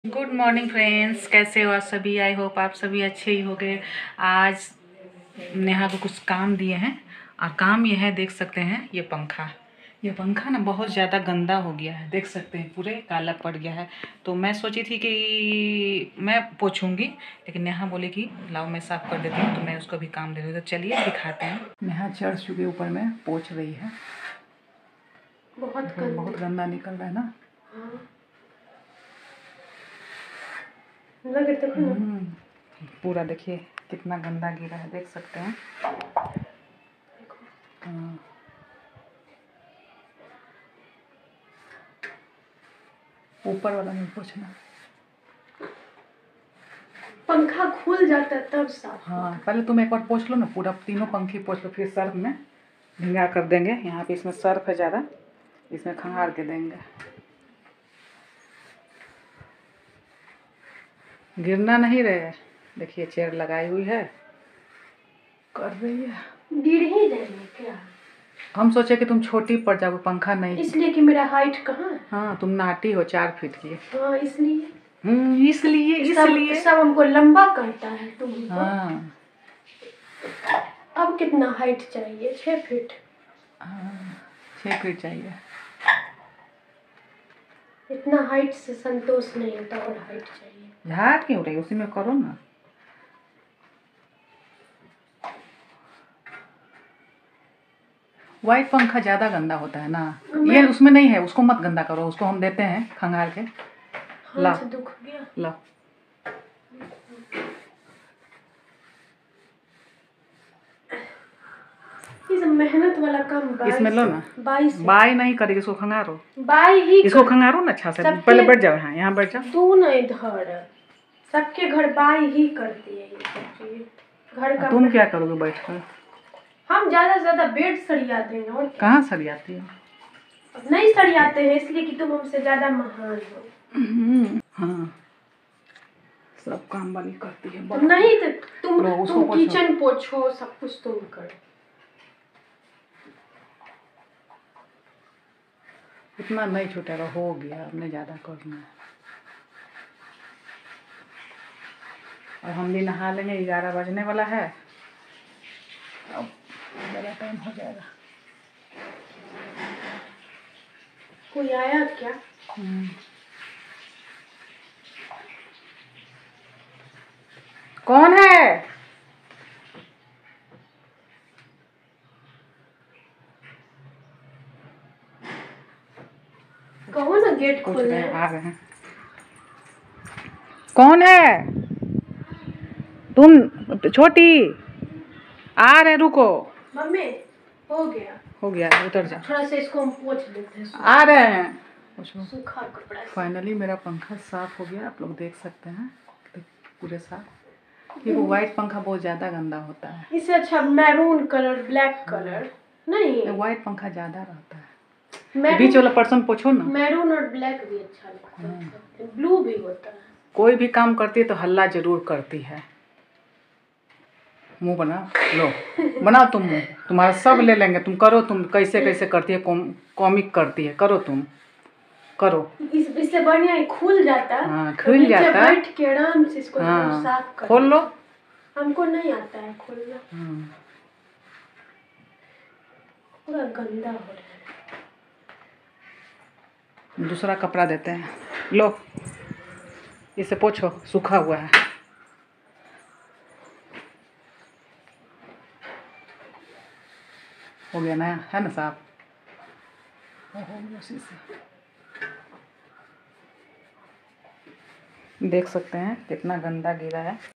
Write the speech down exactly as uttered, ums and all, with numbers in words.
Good morning friends, कैसे हो आप सभी। आई होप आप सभी अच्छे ही होंगे। आज नेहा को कुछ काम दिए हैं और काम ये है, देख सकते हैं ये पंखा ये पंखा ना बहुत ज़्यादा गंदा हो गया है, देख सकते हैं पूरे काला पड़ गया है। तो मैं सोची थी कि मैं पोछूंगी, लेकिन नेहा बोले कि लाओ मैं साफ़ कर देती हूँ, तो मैं उसको भी काम दे दूँ। तो चलिए दिखाते हैं। नेहा चढ़ चुके ऊपर में पोछ रही है। बहुत बहुत गंदा निकल रहा है ना। पूरा देखिए कितना गंदा गिरा है, देख सकते हैं। ऊपर वाला नहीं पोछना, पंखा खुल जाता है तब साफ। हाँ, पहले तुम एक बार पोछ लो ना, पूरा तीनों पंखे पोछ लो, फिर सर्फ में भिंगा कर देंगे। यहाँ पे इसमें सर्फ है ज़्यादा, इसमें खंगाल के देंगे। गिरना नहीं रहे, देखिए चेयर लगाई हुई है, कर रही है। गिर ही जाएंगे क्या? हम सोचे कि तुम छोटी पड़ जाओगे, पंखा नहीं, इसलिए कि मेरा हाइट कहाँ है। हाँ, तुम नाटी हो, चार फीट की। हाँ, इसलिए हम्म इसलिए इसलिए सब, सब हमको लंबा करता है तुम। हाँ, अब कितना हाइट चाहिए? छः फीट। हाँ, छः फीट चाहिए। इतना हाइट से संतोष नहीं होता, और हाइट चाहिए। झाट क्यों रही, उसी में करो ना। वाइट पंखा ज़्यादा गंदा होता है ना, ये उसमें नहीं है, उसको मत गंदा करो, उसको हम देते हैं खंगाल के। ला दुख गया। ला मेहनत वाला काम इसमें लो ना। बाई बाई नहीं करेगी, इसको खंगारो। बाई ही इसको खंगारो ना अच्छा से। पहले बैठ जाओ, यहाँ यहाँ बैठ जाओ। तू ना इधर, सबके घर बाई ही करती है ये सब चीज। घर का तुम क्या करोगे बैठ कर? हम ज्यादा से ज्यादा बेड सरिया देंगे। और कहाँ सरियाती हो? नहीं सरियाते हैं, इसलिए कि तुम हमसे ज्यादा महान हो। हाँ, सब काम वाली करती है। तो नहीं तो तुम तुम किचन पोछो, सब कुछ तुम करो। इतना नहीं छूटेगा, हो गया, हमने ज़्यादा करना है। और हम भी नहा लेंगे, ग्यारह बजने वाला है, अब ज़्यादा टाइम हो जाएगा। कोई आया क्या? कौन है? कहो ना, गेट खोल रहे हैं। आ रहे हैं। कौन है? तुम छोटी आ रहे, रुको। मम्मी हो गया हो गया, उतर जा। थोड़ा सा इसको हम पोंछ लेते हैं। आ रहे हैं। सूखा कपड़ा। फाइनली मेरा पंखा साफ हो गया, आप लोग देख सकते हैं पूरे साफ। ये वो वाइट पंखा बहुत ज़्यादा गंदा होता है, इससे अच्छा मैरून कलर, ब्लैक कलर नहीं, वाइट पंखा ज़्यादा रहता है। बीच वाला पर्सन पूछो ना। मैरून और ब्लैक भी अच्छा लगता है, ब्लू भी होता है। कोई भी काम करती है तो हल्ला जरूर करती है। मुंह बना लो, बनाओ तुम मुंह, तुम्हारा सब ले लेंगे। तुम करो, तुम कैसे कैसे करती है, कॉम, कॉमिक करती है, करो तुम करो। इस, इससे बढ़िया ही खुल जाता है। हाँ, खुल जाता है। बैठ के आराम से इसको हाँ, साफ कर खोल लो। हमको नहीं आता है खोलना। पूरा गंदा हो रहा है। दूसरा कपड़ा देते हैं, लो इसे पोछो, सूखा हुआ है। हो गया नया है ना साफ, हो गया उसी से। देख सकते हैं कितना गंदा गिरा है।